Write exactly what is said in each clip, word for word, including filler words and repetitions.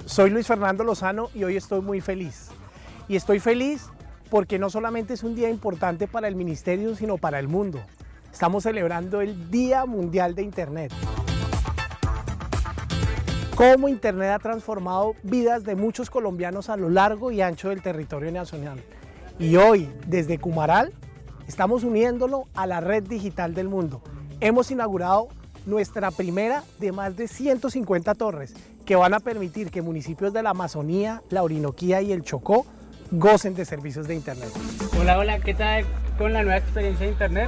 Soy Luis Fernando Lozano y hoy estoy muy feliz. Y estoy feliz porque no solamente es un día importante para el ministerio, sino para el mundo. Estamos celebrando el Día Mundial de Internet. Cómo Internet ha transformado vidas de muchos colombianos a lo largo y ancho del territorio nacional. Y hoy, desde Cumaral, estamos uniéndolo a la red digital del mundo. Hemos inaugurado nuestra primera de más de ciento cincuenta torres que van a permitir que municipios de la Amazonía, la Orinoquía y el Chocó gocen de servicios de Internet. Hola, hola, ¿qué tal con la nueva experiencia de Internet?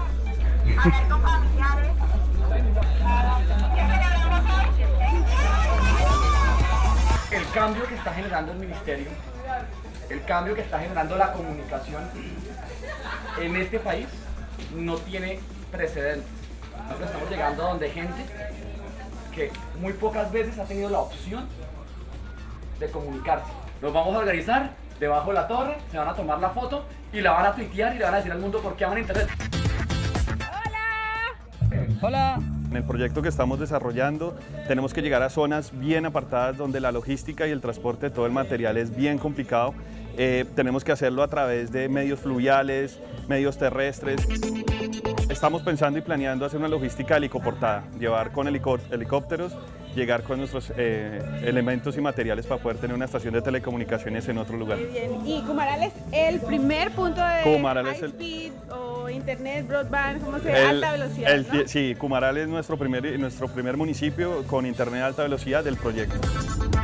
El cambio que está generando el ministerio, el cambio que está generando la comunicación en este país no tiene precedentes. Nosotros estamos llegando a donde gente que muy pocas veces ha tenido la opción de comunicarse. Nos vamos a organizar debajo de la torre, se van a tomar la foto y la van a tuitear y le van a decir al mundo por qué aman Internet. Hola. En el proyecto que estamos desarrollando tenemos que llegar a zonas bien apartadas donde la logística y el transporte de todo el material es bien complicado. Eh, tenemos que hacerlo a través de medios fluviales, medios terrestres. Estamos pensando y planeando hacer una logística helicoportada, llevar con helicó helicópteros, llegar con nuestros eh, elementos y materiales para poder tener una estación de telecomunicaciones en otro lugar. Muy bien. ¿Y Cumaral es el primer punto de Cumaral high es el... speed o internet, broadband, ¿cómo se llama? Alta velocidad, el, ¿no? Sí, Cumaral es nuestro primer, nuestro primer municipio con internet de alta velocidad del proyecto.